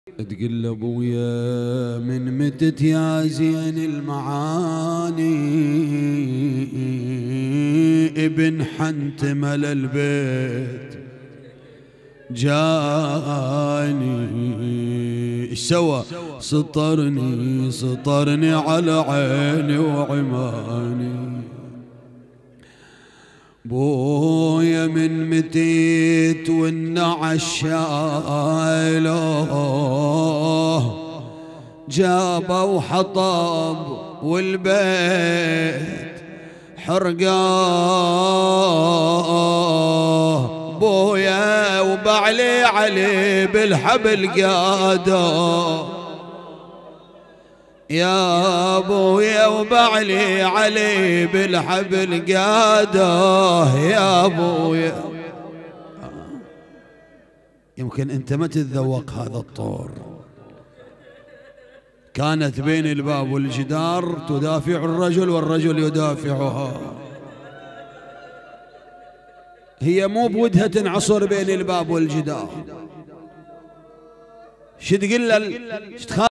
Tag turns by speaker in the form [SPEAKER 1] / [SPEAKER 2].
[SPEAKER 1] تقول ابويا من متت يا زين المعاني ابن حنتمل البيت جاني سوى سطرني على عيني وعماني بويا من متيت والنعش شايله جابوا حطب والبيت حرقاه بويا وبعلي علي بالحبل قاده يا ابويا وبعلي علي بالحبل قاده يا ابويا. يمكن انت ما تتذوق هذا الطور. كانت بين الباب والجدار تدافع الرجل والرجل يدافعها. هي مو بودها تنعصر بين الباب والجدار. شو تقول له